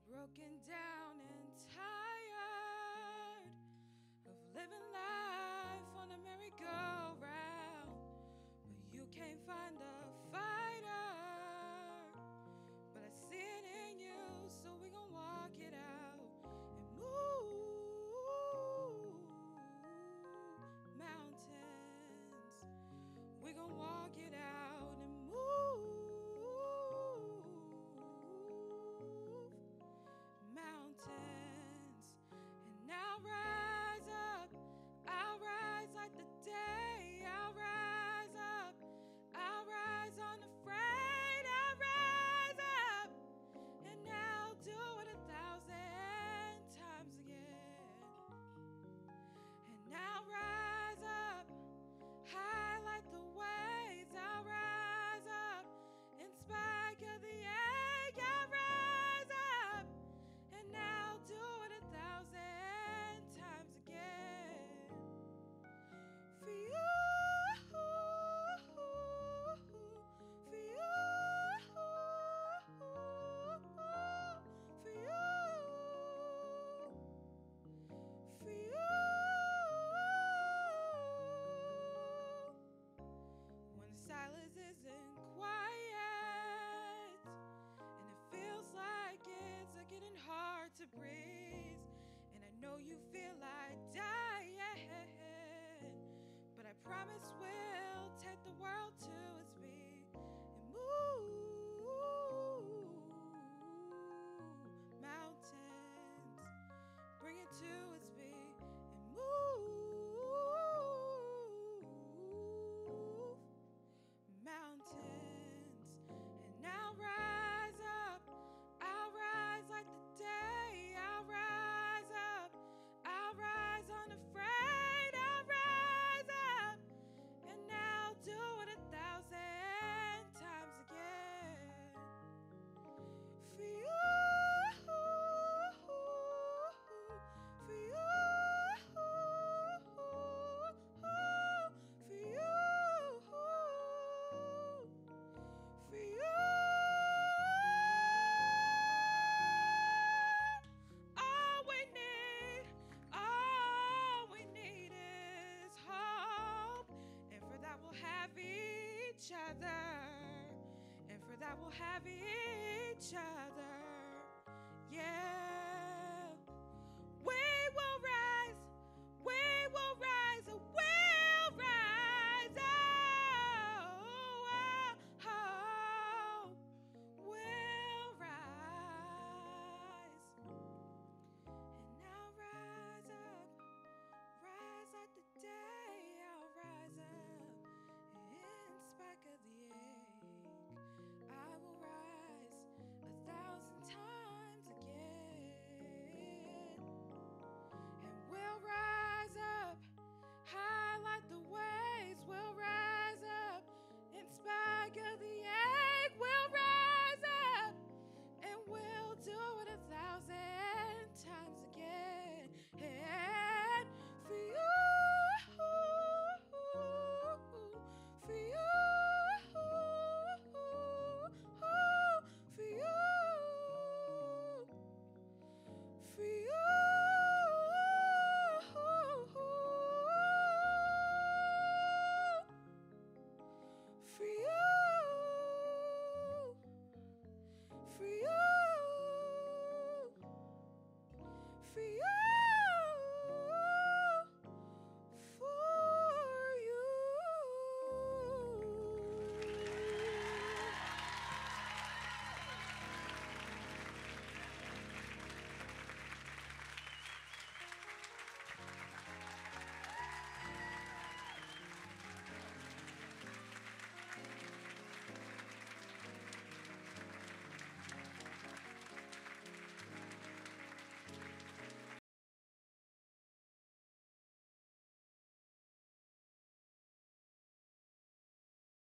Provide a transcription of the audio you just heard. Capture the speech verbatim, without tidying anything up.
broken down and tired of living life on a merry-go-round, but you can't find a fighter. But I see it in you, so we gon' walk it out and move mountains. We gon' walk it out and move mountains. And I'll rise up, I'll rise like the day. I'll rise up, I'll rise unafraid. I'll rise up, and I'll do it a thousand times again. And I'll rise up, high like the waves. I'll rise up, in spite of the ache. I'll rise up, and I'll do it a thousand times again. For you, for you, for you, for you. When the silence isn't quiet and it feels like it's getting hard to breathe, and I know you feel like dying, but I promise we'll take the world to its beat and move mountains, bring it to its beat and move mountains. And I'll rise up, I'll rise like the day. I'll rise up, I'll rise unafraid. I'll rise up, and I'll do it a thousand times again. For you, for you, for you, for you. All we need, all we need is hope, and for that we'll have each other, and for that we'll have each other.